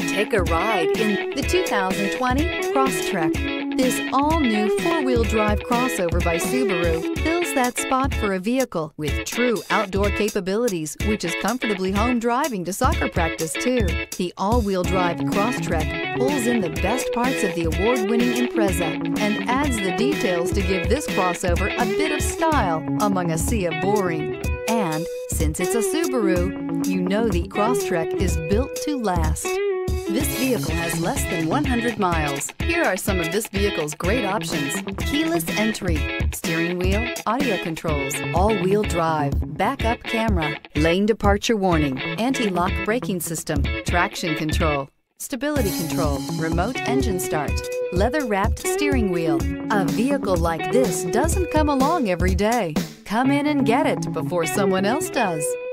Take a ride in the 2020 Crosstrek. This all-new four-wheel drive crossover by Subaru fills that spot for a vehicle with true outdoor capabilities, which is comfortably home driving to soccer practice too. The all-wheel drive Crosstrek pulls in the best parts of the award-winning Impreza and adds the details to give this crossover a bit of style among a sea of boring. And since it's a Subaru, you know the Crosstrek is built to last. This vehicle has less than 100 miles. Here are some of this vehicle's great options: keyless entry, steering wheel audio controls, all-wheel drive, backup camera, lane departure warning, anti-lock braking system, traction control, stability control, remote engine start, leather-wrapped steering wheel. A vehicle like this doesn't come along every day. Come in and get it before someone else does.